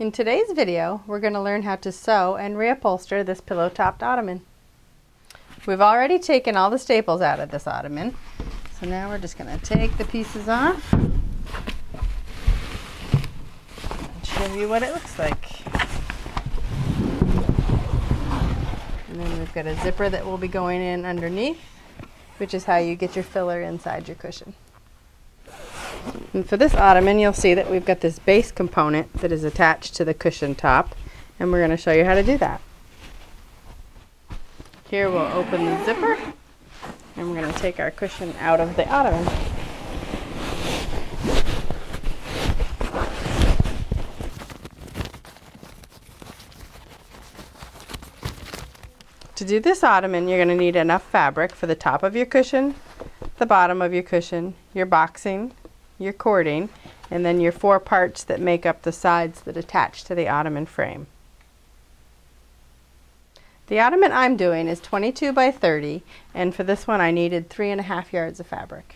In today's video, we're going to learn how to sew and reupholster this pillow-topped ottoman. We've already taken all the staples out of this ottoman, so now we're just going to take the pieces off and show you what it looks like. And then we've got a zipper that will be going in underneath, which is how you get your filler inside your cushion. And for this ottoman, you'll see that we've got this base component that is attached to the cushion top, and we're going to show you how to do that. Here we'll open the zipper, and we're going to take our cushion out of the ottoman. To do this ottoman, you're going to need enough fabric for the top of your cushion, the bottom of your cushion, your boxing, your cording, and then your 4 parts that make up the sides that attach to the ottoman frame. The ottoman I'm doing is 22 by 30, and for this one I needed 3.5 yards of fabric.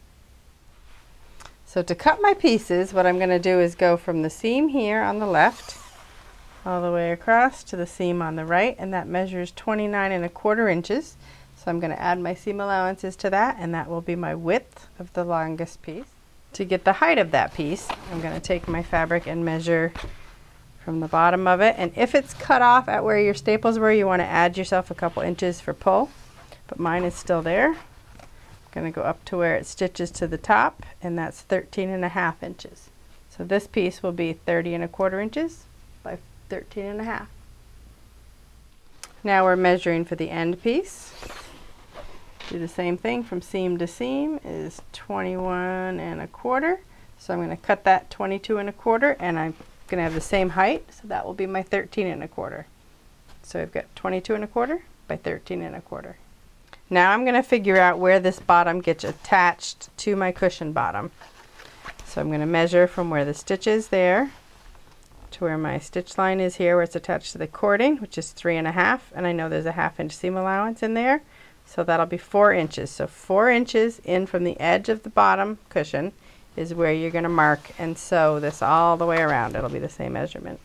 So to cut my pieces, what I'm going to do is go from the seam here on the left all the way across to the seam on the right, and that measures 29.25 inches. So I'm going to add my seam allowances to that, and that will be my width of the longest piece. To get the height of that piece, I'm going to take my fabric and measure from the bottom of it, and if it's cut off at where your staples were, you want to add yourself a couple inches for pull, but mine is still there. I'm going to go up to where it stitches to the top, and that's 13.5 inches. So this piece will be 30.25 inches by 13.5. Now we're measuring for the end piece. Do the same thing from seam to seam is 21.25. So I'm going to cut that 22.25, and I'm going to have the same height, so that will be my 13.25. So I've got 22.25 by 13.25. Now I'm going to figure out where this bottom gets attached to my cushion bottom. So I'm going to measure from where the stitch is there to where my stitch line is here, where it's attached to the cording, which is 3.5, and I know there's a 1/2 inch seam allowance in there. So that'll be 4 inches. So 4 inches in from the edge of the bottom cushion is where you're going to mark and sew this all the way around. It'll be the same measurement.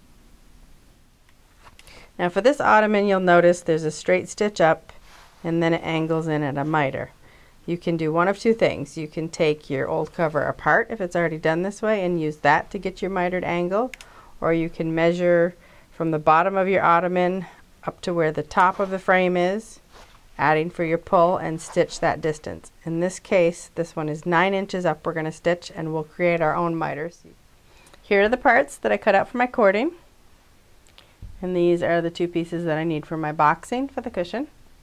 Now for this ottoman, you'll notice there's a straight stitch up and then it angles in at a miter. You can do one of two things. You can take your old cover apart if it's already done this way and use that to get your mitered angle, or you can measure from the bottom of your ottoman up to where the top of the frame is, adding for your pull, and stitch that distance. In this case, this one is 9 inches up we're going to stitch, and we'll create our own miters. Here are the parts that I cut out for my cording, and these are the 2 pieces that I need for my boxing for the cushion.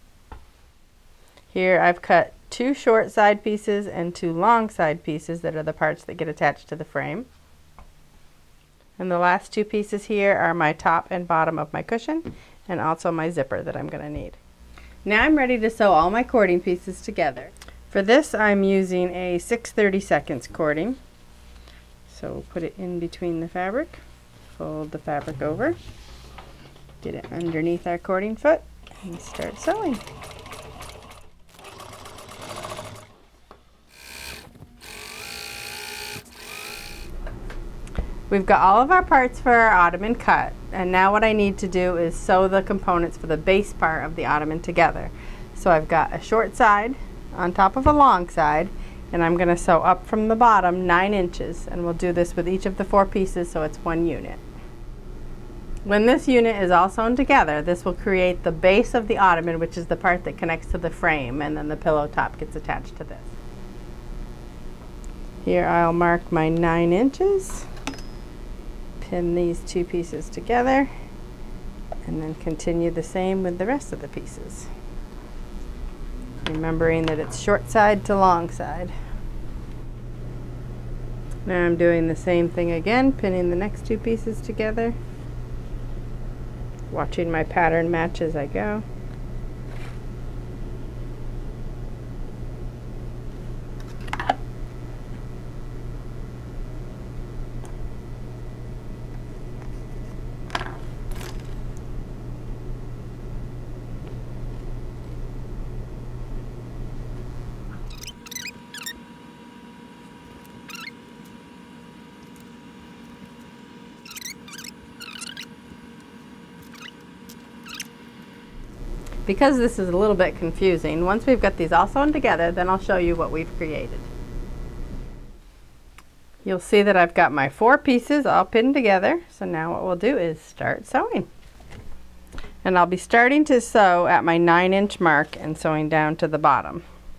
Here I've cut 2 short side pieces and 2 long side pieces that are the parts that get attached to the frame. And the last 2 pieces here are my top and bottom of my cushion, and also my zipper that I'm going to need. Now I'm ready to sew all my cording pieces together. For this, I'm using a 6/32 cording. So we'll put it in between the fabric, fold the fabric over, get it underneath our cording foot, and start sewing. We've got all of our parts for our ottoman cut, and now what I need to do is sew the components for the base part of the ottoman together. So I've got a short side on top of a long side, and I'm going to sew up from the bottom 9 inches, and we'll do this with each of the 4 pieces so it's one unit. When this unit is all sewn together, this will create the base of the ottoman, which is the part that connects to the frame, and then the pillow top gets attached to this. Here I'll mark my 9 inches. Pin these 2 pieces together, and then continue the same with the rest of the pieces, remembering that it's short side to long side. Now I'm doing the same thing again, pinning the next 2 pieces together, watching my pattern match as I go. Because this is a little bit confusing, once we've got these all sewn together, then I'll show you what we've created. You'll see that I've got my 4 pieces all pinned together. So now what we'll do is start sewing. And I'll be starting to sew at my 9-inch mark and sewing down to the bottom.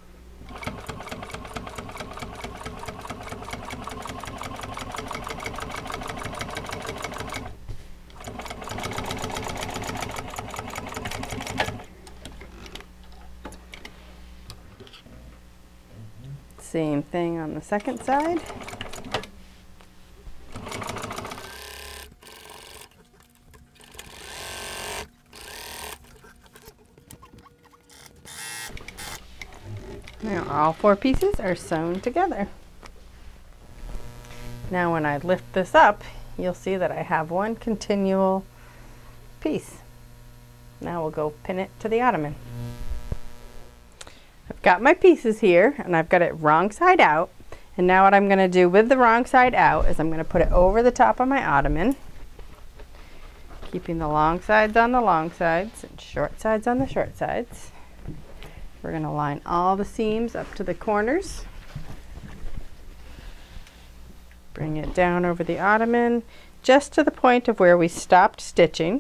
Same thing on the second side. Now all 4 pieces are sewn together. Now when I lift this up, you'll see that I have one continual piece. Now we'll go pin it to the ottoman. I've got my pieces here and I've got it wrong side out. And now what I'm going to do with the wrong side out is I'm going to put it over the top of my ottoman, keeping the long sides on the long sides and short sides on the short sides. We're going to line all the seams up to the corners. Bring it down over the ottoman just to the point of where we stopped stitching.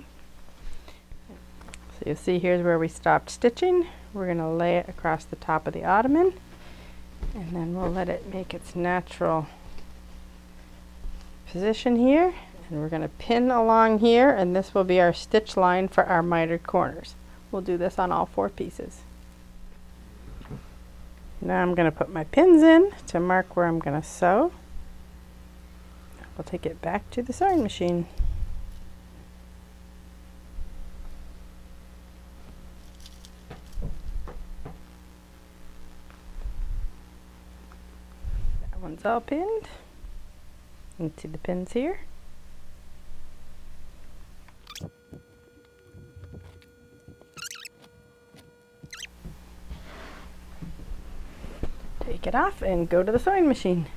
So you'll see here's where we stopped stitching. We're going to lay it across the top of the ottoman and then we'll let it make its natural position here, and we're going to pin along here, and this will be our stitch line for our mitered corners. We'll do this on all 4 pieces. Now I'm going to put my pins in to mark where I'm going to sew. We'll take it back to the sewing machine. That one's all pinned. You can see the pins here. Take it off and go to the sewing machine.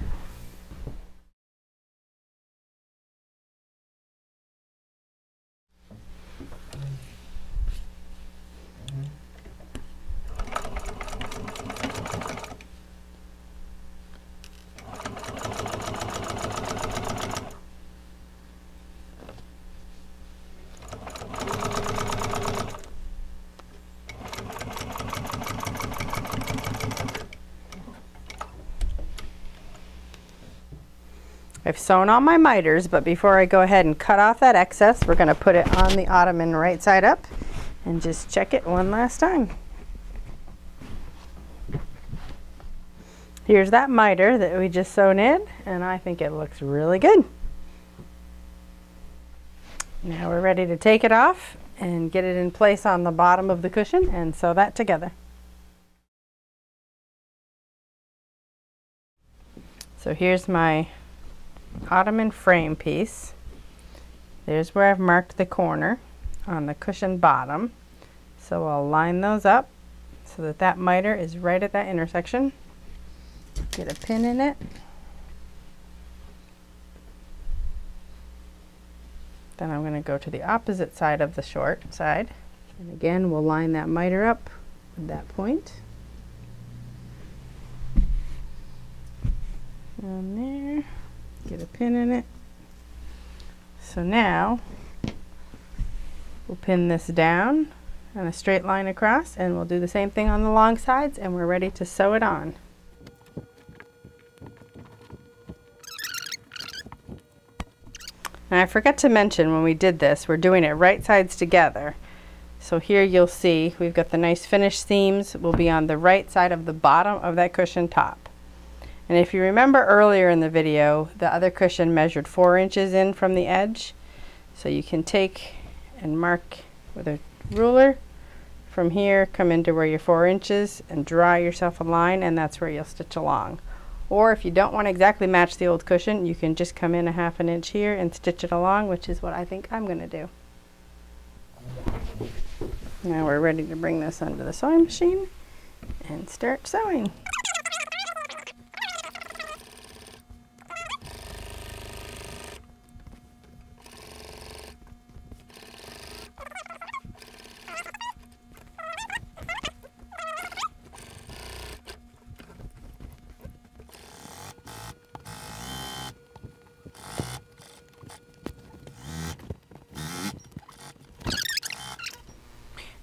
I've sewn all my miters, but before I go ahead and cut off that excess, we're going to put it on the ottoman right side up and just check it one last time. Here's that miter that we just sewn in, and I think it looks really good. Now we're ready to take it off and get it in place on the bottom of the cushion and sew that together. So here's my ottoman frame piece. There's where I've marked the corner on the cushion bottom. So I'll line those up so that that miter is right at that intersection. Get a pin in it. Then I'm going to go to the opposite side of the short side. And again, we'll line that miter up with that point. Down there. Get a pin in it. So now we'll pin this down and a straight line across, and we'll do the same thing on the long sides, and we're ready to sew it on. Now I forgot to mention when we did this, we're doing it right sides together. So here you'll see we've got the nice finished seams will be on the right side of the bottom of that cushion top. And if you remember earlier in the video, the other cushion measured 4 inches in from the edge. So you can take and mark with a ruler from here, come into where your 4 inches and draw yourself a line, and that's where you'll stitch along. Or if you don't want to exactly match the old cushion, you can just come in 1/2 inch here and stitch it along, which is what I think I'm going to do. Now we're ready to bring this under the sewing machine and start sewing.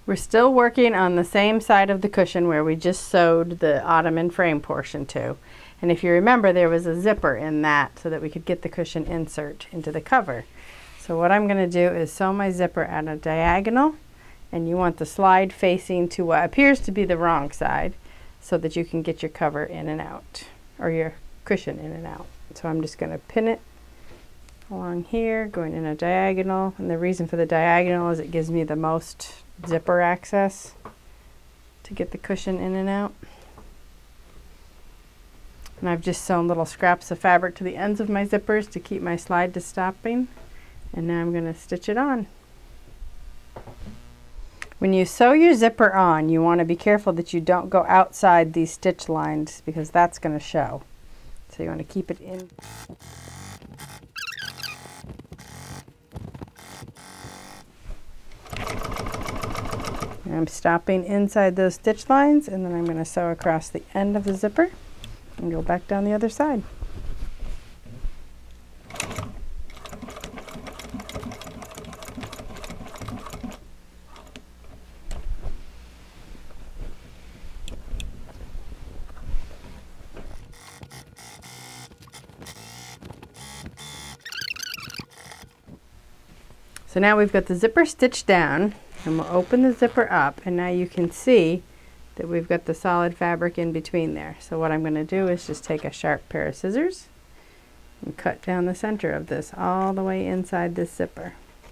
We're still working on the same side of the cushion where we just sewed the ottoman frame portion to. And if you remember, there was a zipper in that so that we could get the cushion insert into the cover. So what I'm going to do is sew my zipper at a diagonal, and you want the slide facing to what appears to be the wrong side so that you can get your cover in and out, or your cushion in and out. So I'm just going to pin it along here, going in a diagonal, and the reason for the diagonal is it gives me the most zipper access to get the cushion in and out. And I've just sewn little scraps of fabric to the ends of my zippers to keep my slide to stopping, and now I'm going to stitch it on. When you sew your zipper on, you want to be careful that you don't go outside these stitch lines because that's going to show. So you want to keep it in. I'm stopping inside those stitch lines, and then I'm going to sew across the end of the zipper and go back down the other side. So now we've got the zipper stitched down, and we'll open the zipper up, and now you can see that we've got the solid fabric in between there. So what I'm going to do is just take a sharp pair of scissors and cut down the center of this all the way inside this zipper.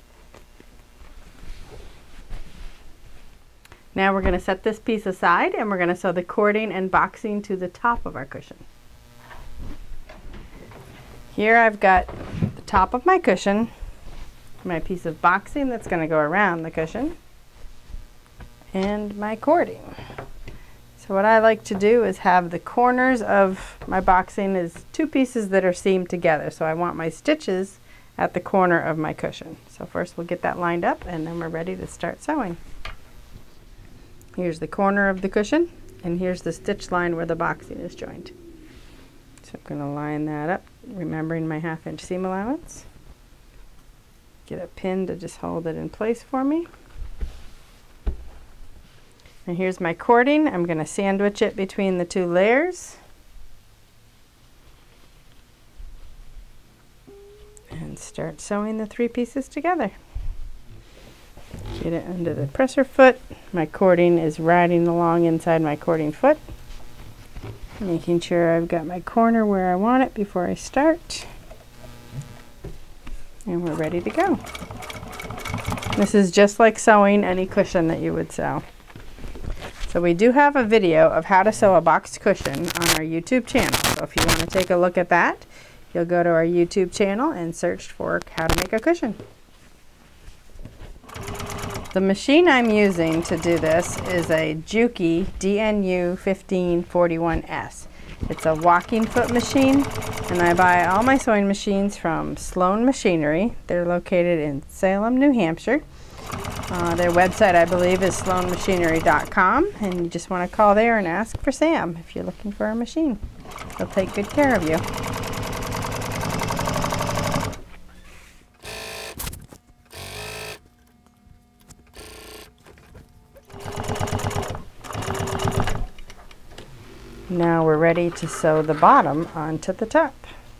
Now we're going to set this piece aside, and we're going to sew the cording and boxing to the top of our cushion. Here I've got the top of my cushion, my piece of boxing that's going to go around the cushion, and my cording. So what I like to do is have the corners of my boxing is two pieces that are seamed together. So I want my stitches at the corner of my cushion. So first we'll get that lined up, and then we're ready to start sewing. Here's the corner of the cushion, and here's the stitch line where the boxing is joined. So I'm going to line that up, remembering my 1/2 inch seam allowance. Get a pin to just hold it in place for me. And here's my cording. I'm going to sandwich it between the two layers. And start sewing the 3 pieces together. Get it under the presser foot. My cording is riding along inside my cording foot. Making sure I've got my corner where I want it before I start. And we're ready to go. This is just like sewing any cushion that you would sew. So we do have a video of how to sew a boxed cushion on our YouTube channel. So if you want to take a look at that, you'll go to our YouTube channel and search for how to make a cushion. The machine I'm using to do this is a Juki DNU 1541S. It's a walking foot machine, and I buy all my sewing machines from Sloan Machinery. They're located in Salem, New Hampshire. Their website, I believe, is sloanmachinery.com, and you just want to call there and ask for Sam if you're looking for a machine. They'll take good care of you. Now we're ready to sew the bottom onto the top.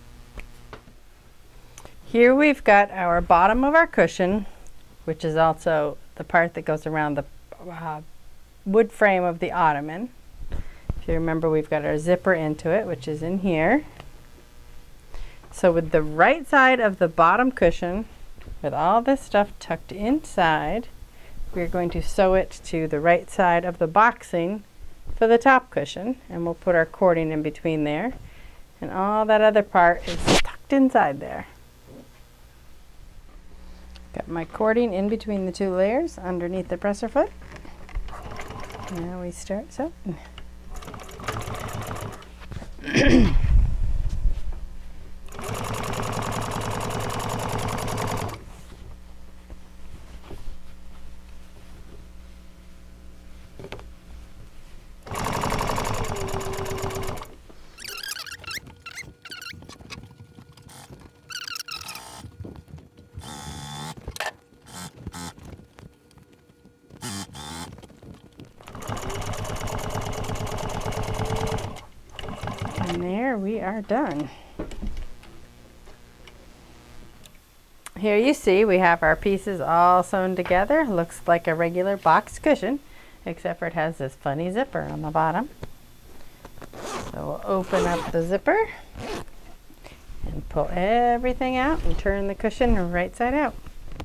Here we've got our bottom of our cushion, which is also the part that goes around the wood frame of the ottoman. If you remember, we've got our zipper into it, which is in here. So with the right side of the bottom cushion, with all this stuff tucked inside, we're going to sew it to the right side of the boxing for the top cushion, and we'll put our cording in between there, and all that other part is tucked inside there. Got my cording in between the 2 layers underneath the presser foot. Now we start sewing. there we are done. Here you see we have our pieces all sewn together. Looks like a regular box cushion, except for it has this funny zipper on the bottom. So we'll open up the zipper and pull everything out and turn the cushion right side out.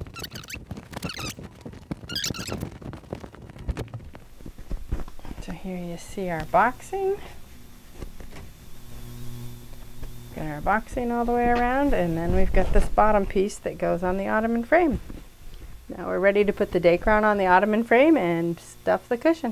So here you see our boxing. Get our boxing all the way around, and then we've got this bottom piece that goes on the ottoman frame. Now we're ready to put the day crown on the ottoman frame and stuff the cushion.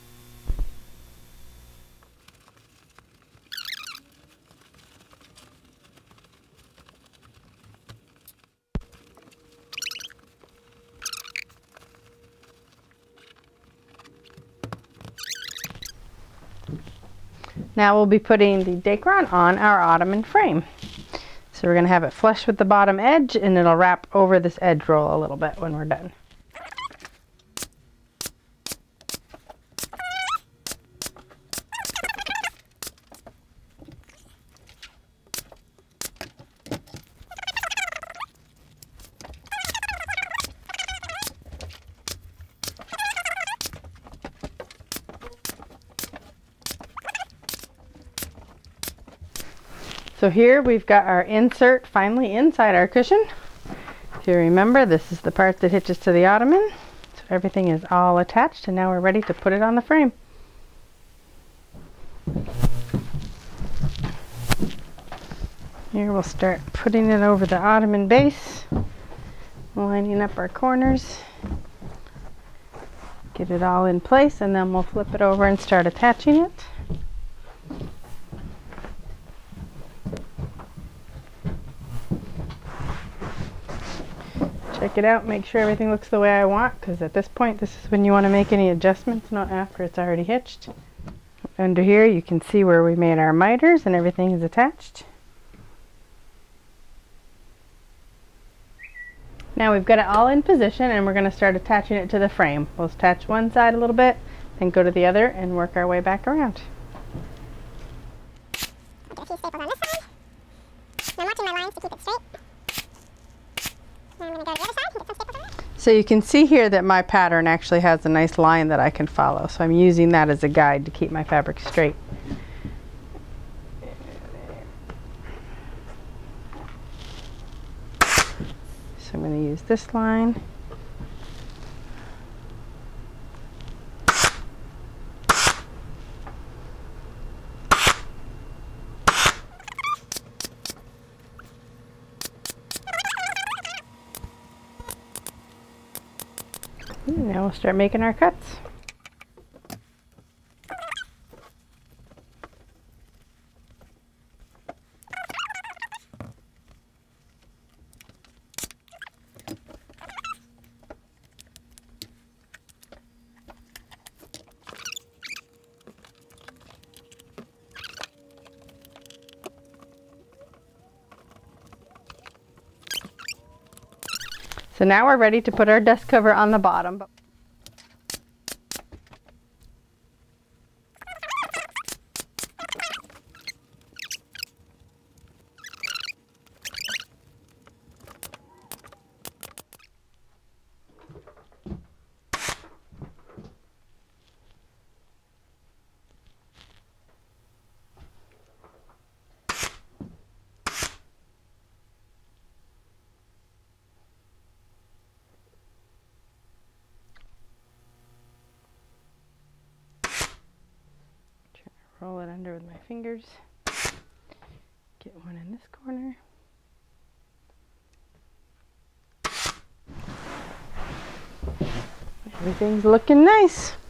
Now we'll be putting the day crown on our ottoman frame. So we're going to have it flush with the bottom edge, and it'll wrap over this edge roll a little bit when we're done. So here we've got our insert finally inside our cushion. If you remember, this is the part that hitches to the ottoman. So everything is all attached, and now we're ready to put it on the frame. Here we'll start putting it over the ottoman base, lining up our corners, get it all in place, and then we'll flip it over and start attaching it. Check it out, make sure everything looks the way I want, because at this point this is when you want to make any adjustments, not after it's already hitched. Under here you can see where we made our miters and everything is attached. Now we've got it all in position, and we're going to start attaching it to the frame. We'll attach one side a little bit, then go to the other and work our way back around. Get a few staples on this side. I'm watching my lines to keep it straight. Now I'm going to go to the other side and get some staples on that. So you can see here that my pattern actually has a nice line that I can follow. So I'm using that as a guide to keep my fabric straight. So I'm going to use this line. And now we'll start making our cuts. So now we're ready to put our dust cover on the bottom. Roll it under with my fingers. Get one in this corner. Everything's looking nice.